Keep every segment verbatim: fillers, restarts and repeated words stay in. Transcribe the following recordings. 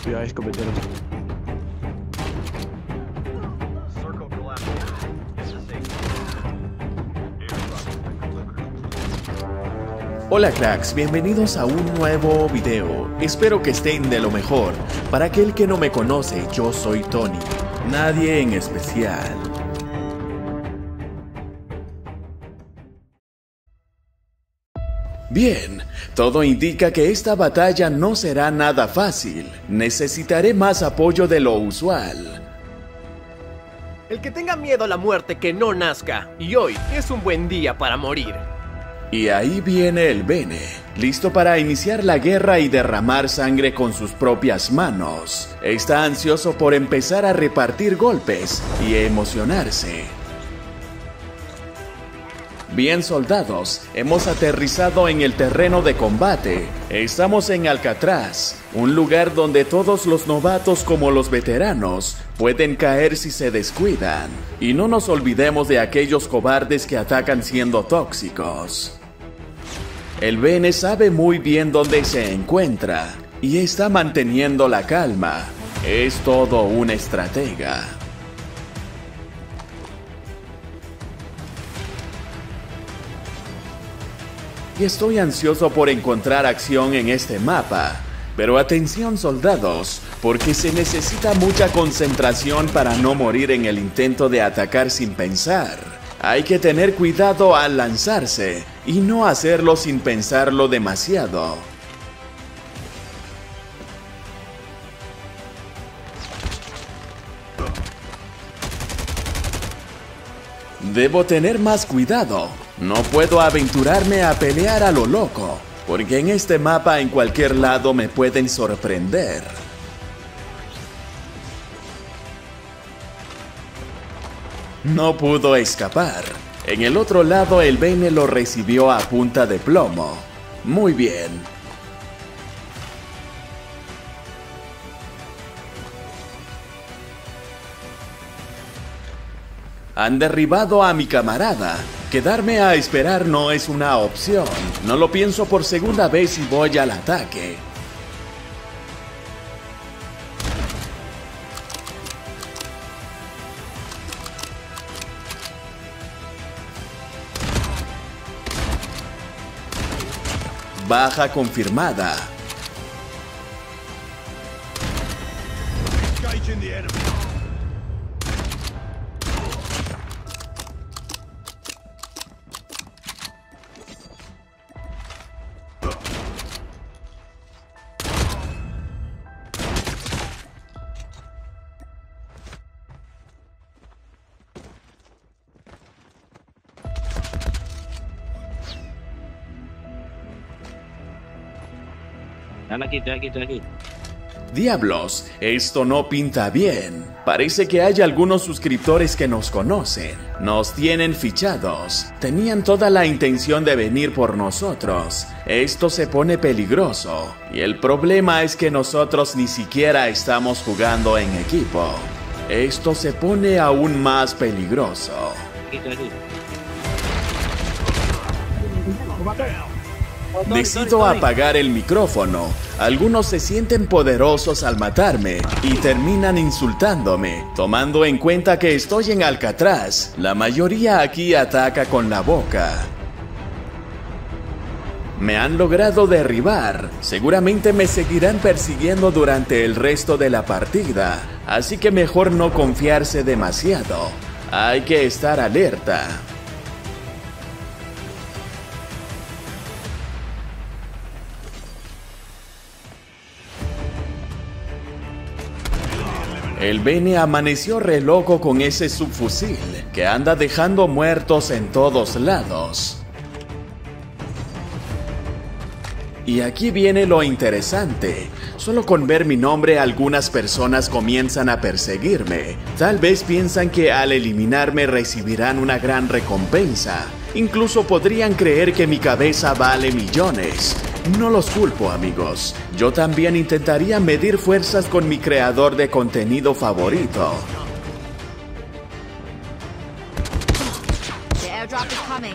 Cuidado, escopeteros. Hola cracks, bienvenidos a un nuevo video. Espero que estén de lo mejor. Para aquel que no me conoce, yo soy Tony. Nadie en especial. Bien, todo indica que esta batalla no será nada fácil. Necesitaré más apoyo de lo usual. El que tenga miedo a la muerte que no nazca. Y hoy es un buen día para morir. Y ahí viene el Bene, listo para iniciar la guerra y derramar sangre con sus propias manos. Está ansioso por empezar a repartir golpes y emocionarse. Bien, soldados, hemos aterrizado en el terreno de combate. Estamos en Alcatraz, un lugar donde todos los novatos como los veteranos pueden caer si se descuidan. Y no nos olvidemos de aquellos cobardes que atacan siendo tóxicos. El Bene sabe muy bien dónde se encuentra y está manteniendo la calma. Es todo un estratega. Y estoy ansioso por encontrar acción en este mapa. Pero atención, soldados, porque se necesita mucha concentración para no morir en el intento de atacar sin pensar. Hay que tener cuidado al lanzarse y no hacerlo sin pensarlo demasiado. Debo tener más cuidado. No puedo aventurarme a pelear a lo loco, porque en este mapa en cualquier lado me pueden sorprender. No pudo escapar. En el otro lado el Bene lo recibió a punta de plomo. Muy bien. Han derribado a mi camarada. Quedarme a esperar no es una opción. No lo pienso por segunda vez y voy al ataque. Baja confirmada. Están aquí, estoy aquí, estoy aquí. Diablos, esto no pinta bien. Parece que hay algunos suscriptores que nos conocen. Nos tienen fichados. Tenían toda la intención de venir por nosotros. Esto se pone peligroso. Y el problema es que nosotros ni siquiera estamos jugando en equipo. Esto se pone aún más peligroso. Aquí, estoy aquí. Decido apagar el micrófono. Algunos se sienten poderosos al matarme y terminan insultándome, tomando en cuenta que estoy en Alcatraz. La mayoría aquí ataca con la boca. Me han logrado derribar. Seguramente me seguirán persiguiendo durante el resto de la partida, así que mejor no confiarse demasiado. Hay que estar alerta. El Bene amaneció re loco con ese subfusil que anda dejando muertos en todos lados. Y aquí viene lo interesante. Solo con ver mi nombre algunas personas comienzan a perseguirme. Tal vez piensan que al eliminarme recibirán una gran recompensa. Incluso podrían creer que mi cabeza vale millones. No los culpo, amigos. Yo también intentaría medir fuerzas con mi creador de contenido favorito. The airdrop is coming.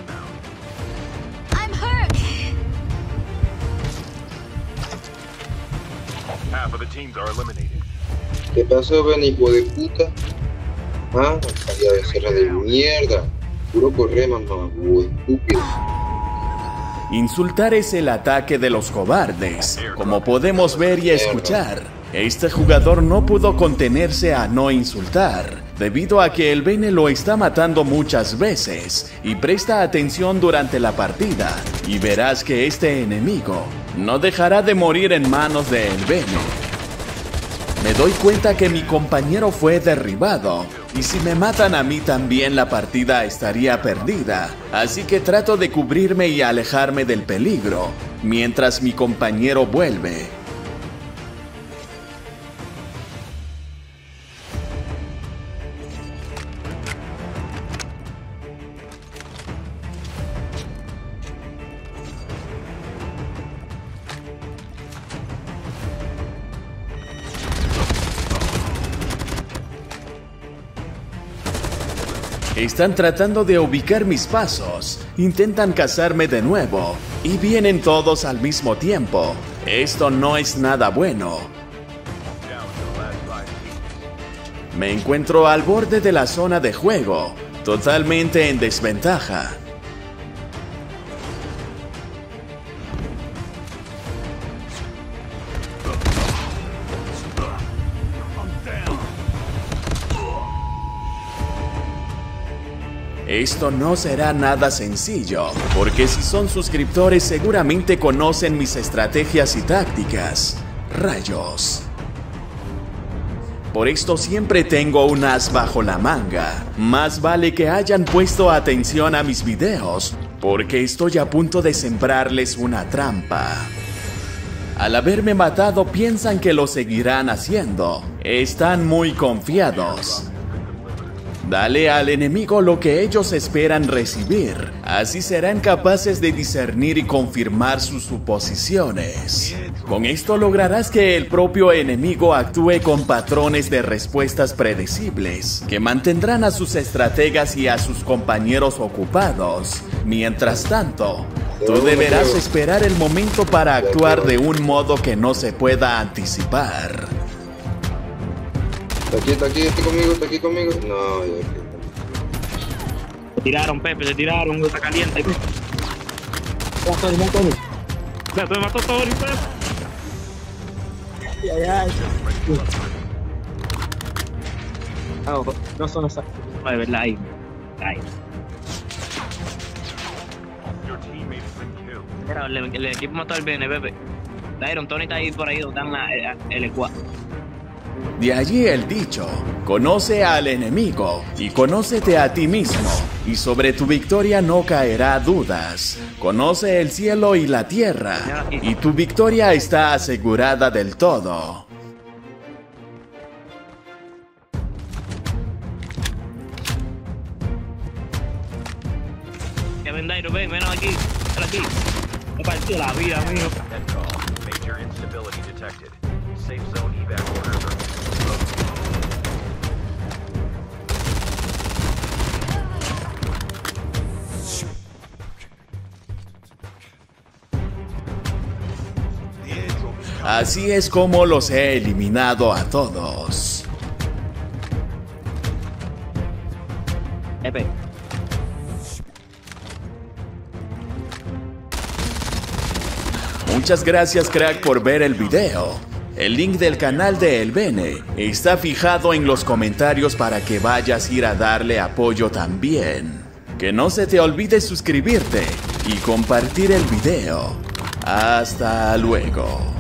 I'm hurt. ¿Qué pasó, Ben, hijo de puta? Ah, salida de cerra de mierda. Puro correr, mamá, estúpido. Insultar es el ataque de los cobardes, como podemos ver y escuchar. Este jugador no pudo contenerse a no insultar, debido a que el Bene lo está matando muchas veces, y presta atención durante la partida, y verás que este enemigo no dejará de morir en manos de el Bene. Me doy cuenta que mi compañero fue derribado, y si me matan a mí también la partida estaría perdida, así que trato de cubrirme y alejarme del peligro, mientras mi compañero vuelve. Están tratando de ubicar mis pasos, intentan cazarme de nuevo, y vienen todos al mismo tiempo. Esto no es nada bueno. Me encuentro al borde de la zona de juego, totalmente en desventaja. Esto no será nada sencillo, porque si son suscriptores seguramente conocen mis estrategias y tácticas. Rayos. Por esto siempre tengo un as bajo la manga. Más vale que hayan puesto atención a mis videos, porque estoy a punto de sembrarles una trampa. Al haberme matado piensan que lo seguirán haciendo. Están muy confiados. Dale al enemigo lo que ellos esperan recibir. Así serán capaces de discernir y confirmar sus suposiciones. Con esto lograrás que el propio enemigo actúe con patrones de respuestas predecibles, que mantendrán a sus estrategas y a sus compañeros ocupados. Mientras tanto, tú deberás esperar el momento para actuar de un modo que no se pueda anticipar. Está aquí, está aquí, está conmigo, está aquí conmigo. No, ya que... Se tiraron, Pepe, se tiraron, está caliente. Mató, mató. Pepe, mató todo, Pepe. Ay, ay. No, no son esas. No, de verdad, ahí. Ahí. Mira, el, el equipo mató al Bene, Pepe. Tyron, Tony está ahí por ahí, donde están la, el, el squad. De allí el dicho, conoce al enemigo y conócete a ti mismo, y sobre tu victoria no caerá dudas. Conoce el cielo y la tierra, y tu victoria está asegurada del todo. Que ven, Tyron, ven, ven aquí, ven aquí. Me partió la vida, amigo. Major instability detected. Safe zone evac orders are... Así es como los he eliminado a todos. Pepe. Muchas gracias, crack, por ver el video. El link del canal de El Bene está fijado en los comentarios para que vayas a ir a darle apoyo también. Que no se te olvide suscribirte y compartir el video. Hasta luego.